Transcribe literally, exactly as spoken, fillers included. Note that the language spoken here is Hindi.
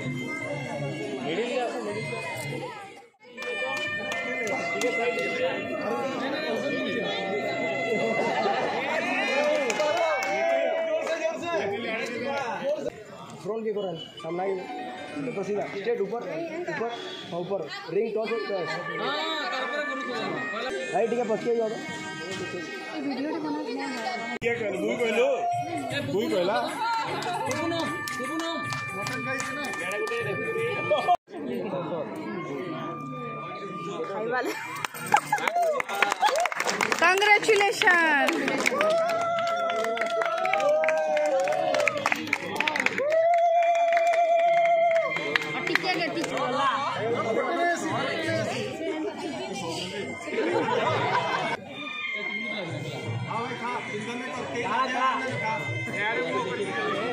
फ्रॉल के कोरन सामना ही ऊपर सीधा स्ट्रेट ऊपर ऊपर ऊपर रिंग टॉस होता है राइट के पक्के ही होगा वीडियो टे बना क्या कर दूई कहलो दूई कहला कुबुनो कुबुनो मटन खाई ना गाड़ा गुटे खाई वाले कांग्रेचुलेशन हाँ